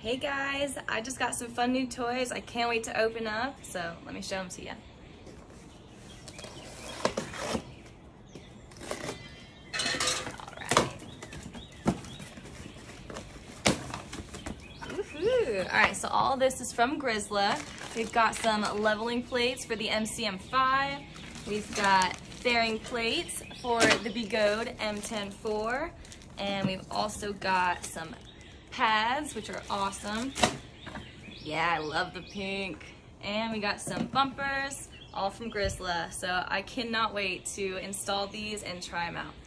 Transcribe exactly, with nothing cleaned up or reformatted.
Hey guys, I just got some fun new toys I can't wait to open up, so let me show them to you. Alright, so all this is from Grizzla. We've got some leveling plates for the M C M five. We've got fairing plates for the Begode M ten four. And we've also got some pads, which are awesome. Yeah, I love the pink. And we got some bumpers, all from Grizzla. So I cannot wait to install these and try them out.